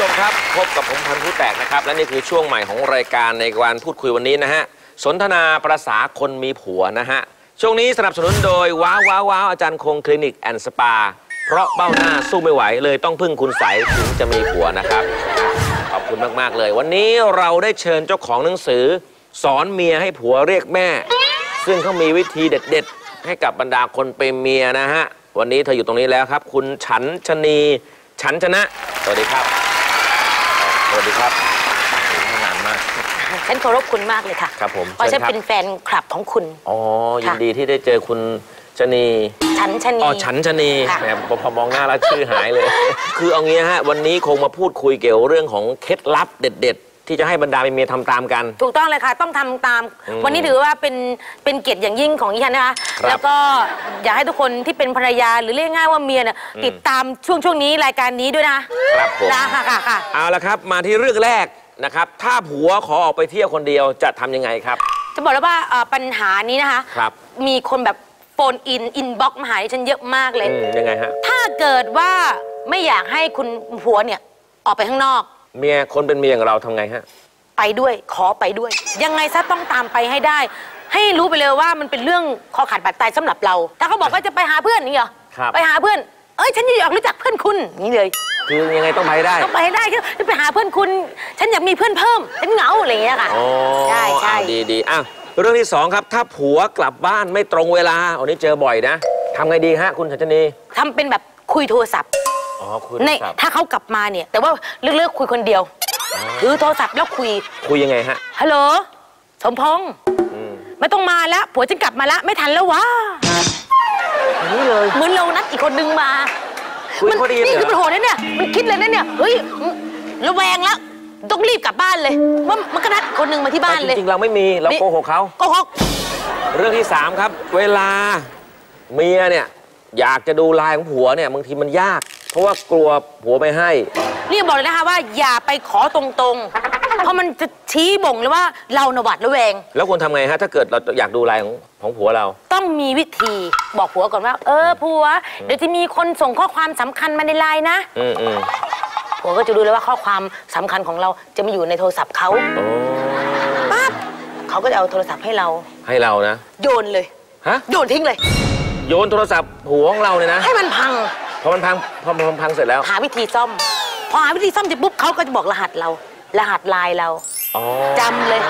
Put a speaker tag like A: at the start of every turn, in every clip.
A: ชมครับพบกับผมพันธุ์ผู้แตกนะครับและนี่คือช่วงใหม่ของรายการในการพูดคุยวันนี้นะฮะสนทนาประษาคนมีผัวนะฮะช่วงนี้สนับสนุนโดยว้าวอาจารย์คงคลินิกแอนด์สปาเพราะเบ้าหน้าสู้ไม่ไหวเลยต้องพึ่งคุณใสถึงจะมีผัวนะครับขอบคุณมากๆเลยวันนี้เราได้เชิญเจ้าของหนังสือสอนเมียให้ผัวเรียกแม่ซึ่งเขามีวิธีเด็ดๆให้กับบรรดาคนเป็นเมียนะฮะวันนี้เธออยู่ตรงนี้แล้วครับคุณฉันชนีฉันชนะสวัสดีครับสวัสดีครับนานมาก
B: ฉันเคารพคุณมากเลยค่ะ
A: ครับผม
B: เพราะฉันเป็นแฟนคลับของคุณ
A: อ๋อยินดีที่ได้เจอคุณชนี
B: ฉันชนี
A: อ๋อฉันชนีแหมพอมองหน้าแล้วชื่อหายเลยคือเอางี้ฮะวันนี้คงมาพูดคุยเกี่ยวเรื่องของเคล็ดลับเด็ดที่จะให้บรรดาเมียทำตามกัน
B: ถูกต้องเลยค่ะต้องทำตามวันนี้ถือว่าเป็นเกียรติอย่างยิ่งของดิฉันนะคะแล้วก็อยากให้ทุกคนที่เป็นภรรยาหรือเรียกง่ายว่าเมียเนี่ยติดตามช่วงนี้รายการนี้ด้วยนะครับ
A: ผม
B: ค่ะ
A: เอาละครับมาที่เรื่องแรกนะครับถ้าผัวขอออกไปเที่ยวคนเดียวจะทำยังไงครับ
B: จะบอกแล้วว่าปัญหานี้นะคะ
A: ครับ
B: มีคนแบบโฟนอินบ็อกซ์มาหาดิฉันเยอะมากเลย
A: ยังไงฮะ
B: ถ้าเกิดว่าไม่อยากให้คุณผัวเนี่ยออกไปข้างนอก
A: เมียคนเป็นเมียของเราทำไงฮะ
B: ไปด้วยขอไปด้วยยังไงซะต้องตามไปให้ได้ให้รู้ไปเลยว่ามันเป็นเรื่องคอขาดบาดตายสำหรับเราถ้าเขาบอกว่าจะไปหาเพื่อนนี่เหรอไปหาเพื่อนฉันอยากรู้จักเพื่อนคุณนี่เลย
A: คือยังไงต้องไปได้
B: ต้องไปให้ได้จะไปหาเพื่อนคุณฉันอยากมีเพื่อนเพิ่มฉันเหงาอะไรอย่างเงี้ยค่ะใช่
A: ดีอ้าวเรื่องที่สองครับถ้าผัวกลับบ้านไม่ตรงเวลาอันนี้เจอบ่อยนะทำไงดีฮะคุณฉันชนี
B: ทำเป็นแบบคุยโทรศัพท์
A: คุย
B: ถ้าเขากลับมาเนี่ยแต่ว่าเลือกคุยคนเดียวถือโทรศัพท์แล้วคุย
A: ยังไงฮะ
B: ฮัลโหลสมพงษ์ไม่ต้องมาแล้วผัวจะกลับมาแล้วไม่ทันแล้ววะ
A: นี่เลย
B: เหมือนเรานัดอีกคนนึงมา
A: มัน
B: นี่คือมันโหดนะเนี่ยมันคิดเลยนะเนี่ยเฮ้ยระแวงแล้วต้องรีบกลับบ้านเลยว่ามันก็นัดคนนึงมาที่บ้านเลย
A: จริงๆเราไม่มีเราโกหกเขา
B: โกหก
A: เรื่องที่3ครับเวลาเมียเนี่ยอยากจะดูไลน์ของผัวเนี่ยบางทีมันยากเพราะว่ากลัวผัวไม่ให้
B: นี่บอกเลยนะคะว่าอย่าไปขอตรงๆเพราะมันจะชี้บ่งเลยว่าเราหวาดระแวง
A: แล้วควรทำไงฮะถ้าเกิดเราอยากดูไลน์ของผัวเรา
B: ต้องมีวิธีบอกผัวก่อนว่าผัวเดี๋ยวจะมีคนส่งข้อความสำคัญมาในไลน์นะผัวก็จะรู้เลยว่าข้อความสำคัญของเราจะมาอยู่ในโทรศัพท์เขาปั๊บเขาก็จะเอาโทรศัพท์ให้เรา
A: นะ
B: โยนเลยโยนทิ้งเลย
A: โยนโทรศัพท์ผัวของเราเลยนะ
B: ให้มันพัง
A: พอมันพังเสร็จแล้ว
B: หาวิธีซ่อมพอหาวิธีซ่อมเสร็จปุ๊บเขาก็จะบอกรหัสไลน์เราจำเลย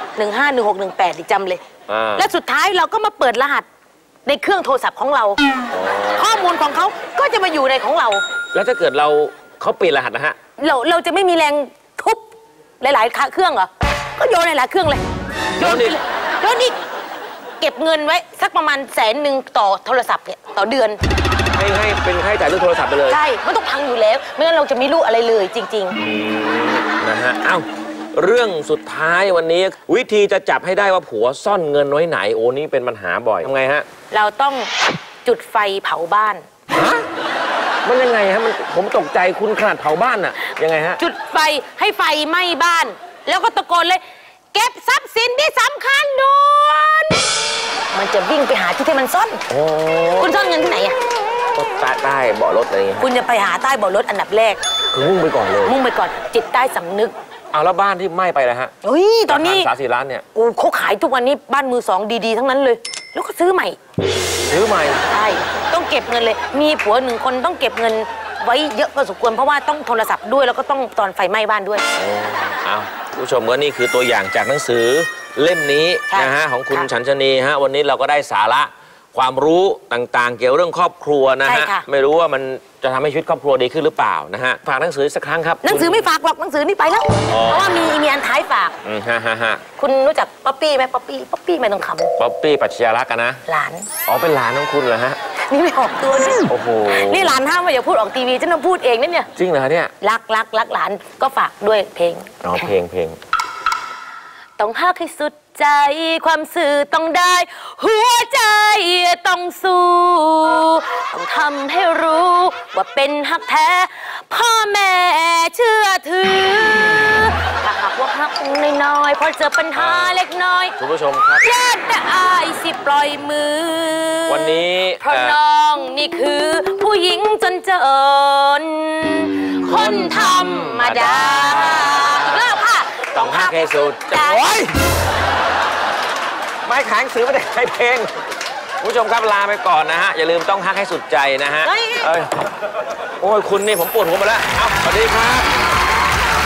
B: 151618ดิจำเลยและสุดท้ายเราก็มาเปิดรหัสในเครื่องโทรศัพท์ของเราข้อมูลของเขาก็จะมาอยู่ในของเรา
A: แล้วถ้าเกิดเขาเปลี่ยนรหัสนะฮะ
B: เราจะไม่มีแรงทุบหลายๆเครื่องเหรอก็โยนหลายๆเครื่องเลยโยนอีกเก็บเงินไว้สักประมาณ100,000ต่อโทรศัพท์เนี่ยต่อเดือน
A: ให้เป็นค่าใช้จ่ายเรื่องโทรศัพท์ไปเลย
B: ใช่มันต้องพังอยู่แล้วไม่งั้นเราจะไม่รู้อะไรเลยจริง
A: ๆนะฮะอ้าวเรื่องสุดท้ายวันนี้วิธีจะจับให้ได้ว่าผัวซ่อนเงินไว้ไหนโอ้นี่เป็นปัญหาบ่อยทำไงฮะ
B: เราต้องจุดไฟเผาบ้าน
A: มันยังไงฮะผมตกใจคุณขนาดเผาบ้านอะยังไงฮะ
B: จุดไฟให้ไฟไหม้บ้านแล้วก็ตะโกนเลยเก็บทรัพย์สินที่สำคัญด่วนมันจะวิ่งไปหาที่มันซ่อนคุณซ่อนเงินที่ไหนอะ
A: ใต้เบาะรถอะไรเงี้ย
B: คุณจะไปหาใต้เบาะรถอันดับแรก
A: คือมุ่งไปก่อนเลย
B: มุ่งไปก่อนจิตใต้สำนึก
A: เอาแล้วบ้านที่ไหม้ไปแล้วฮะ
B: ตอนนี้
A: 3-4 ล้านเนี่ย
B: เขาขายทุกวันนี้บ้านมือสองดีๆทั้งนั้นเลยแล้วก็ซื้อใหม่ใช่ต้องเก็บเงินเลยมีผัว1 คนต้องเก็บเงินไว้เยอะพอสมควรเพราะว่าต้องโทรศัพท์ด้วยแล้วก็ต้องตอนไฟไหม้บ้านด้วย
A: ผู้ชมก็นี่คือตัวอย่างจากหนังสือเล่มนี้นะฮะของคุณฉันชนีฮะวันนี้เราก็ได้สาระความรู้ต่างๆเกี่ยวเรื่องครอบครัวนะฮะไม่รู้ว่ามันจะทำให้ชีวิตครอบครัวดีขึ้นหรือเปล่านะฮะฝากหนังสือสักครั้งครับ
B: หนังสือไม่ฝากหรอกหนังสือนี่ไปแล้วเพราะว่ามีอันท้ายฝากคุณรู้จักป๊อปปี้ไหมป๊อปปี้ไม่ต้องคำ
A: ป๊อปปี้ปัจจยารักษ์นะ
B: หลาน
A: เป็นหลานของคุณเหรอฮะ
B: นี่ไม่ออกตัวเลย
A: โอ้โห
B: นี่หลานห้ามว่าอย่าพูดออกทีวีฉันต้องพูดเองนั่นเนี่ย
A: จริงเหรอเนี่ย
B: รักหลานก็ฝากด้วยเพลง
A: เพลง
B: ต้องฮักให้สุดใจความสื่อต้องได้หัวใจต้องสู้ต้องทำให้รู้ว่าเป็นฮักแท้พ่อแม่เชื่อถือถ้าหากว่าฮักน้อยๆพอเจอปัญหาเล็กน้อย
A: คุณผู้ชมครับ
B: ญาติอายสิปล่อยมือ
A: วันนี้
B: เพราะน้องนี่คือผู้หญิงจนคนคนธรรมดาอีกรอบค่ะ
A: ต้องฮักให้สุดใจโอ้ยไม่ขายหนังสือไม่ได้ขายเพลงผู้ชมครับลาไปก่อนนะฮะอย่าลืมต้องฮักให้สุดใจนะฮะโอ้ยคุณนี่ผมปวดหัวหมดแล้วสวัสดีครับ